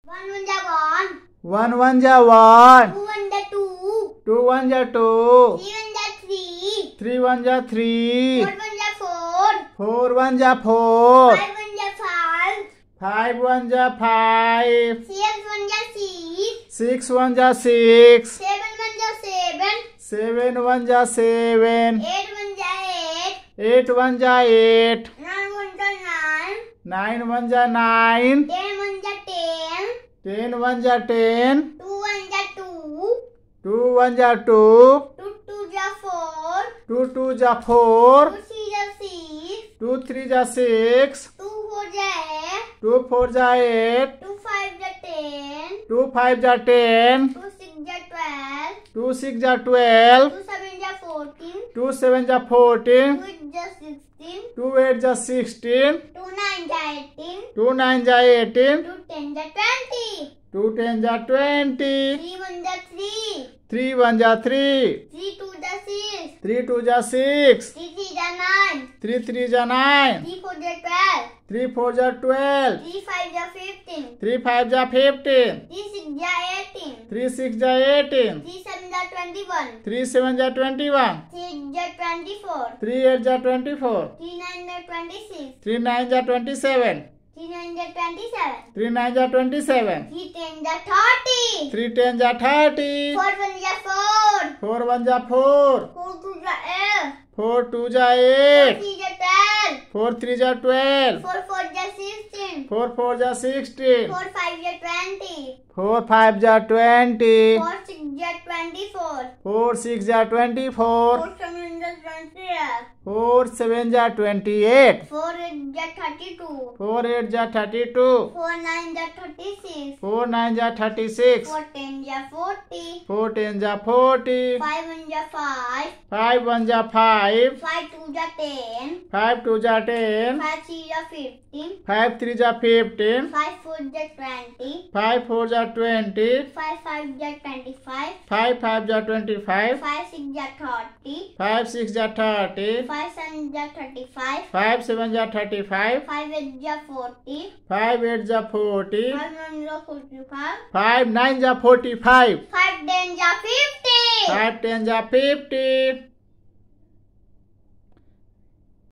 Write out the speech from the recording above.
One one ja one. One one ja one. Two one ja two. Two one ja two. Three one ja three. Three one ja three. Four one ja four. Four one ja four. Five one ja five. Five one ja five. Six one ja six. Six one ja six. Seven one ja seven. Seven one ja seven. Eight one ja eight. Eight one ja eight. Nine one ja nine. Nine one ja nine. Ten one ja ten. Ten one ja ten. Two one ja two. Two one ja two. Two two ja four. Two two ja four. Two three ja six. Two three ja six. Two four ja eight. Two four ja eight. Two five ja ten. Two five ja ten. Two six ja 12. Two six ja 12. Two seven ja 14. Two seven ja 14. Two eight ja 16. Two eight ja 16. Two nine ja 18. Two nine ja 18. Two ten ja 20. Two ten ja 20. Three one ja 3. Three one ja 3. Three two ja 6. Three two ja 6. Three three ja 9. Three three ja 9. Three four ja 12. Three four ja 12. Three five ja 15. Three five ja 15. Three six ja 18. Three six ja 18. Three seven ja 21. Three seven ja 21. Three eight ja 24. Three eight ja 24. Three nine ja 26. Three nine ja 27. Three nine ja 27. Three nine ja 27. Three ten ja 30. Three ten ja 30. Four one ja 4. Four one ja 4. Four two ja 8. Four two ja Four 8. three ja 12. Four three ja 12. Four four ja 16. Four four ja 16. Four five ja 20. Four five ja 20. Four six ja 24. Four six ja 24. Four seven ja 28. Four seven ja 28. Four eight ja 32. Four eight ja 32. Four nine ja 36. Four nine ja 36. Four ten ja 40. Four ten ja 40. Five one ja 5. Five one ja 5. Five two ja 10. Five two ja 10. Five three ja 15. Five three ja 15. Five four ja 20. Five four ja 20. Five five ja 25. Five five ja 25. Five six ja 30. Five six ja 30. Five seven ja 35. Five seven ja 35. Five eight ja 40. Five eight ja 40. Five nine ja 45. Five nine ja 45. Five ten ja 50. Five ten ja 50.